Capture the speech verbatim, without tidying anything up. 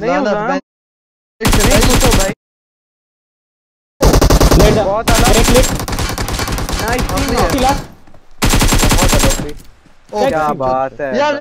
नहीं होगा नहीं पूछो भाई बहुत अलग एक क्लिक नाइस टीम है बहुत अलग क्या बात है यार।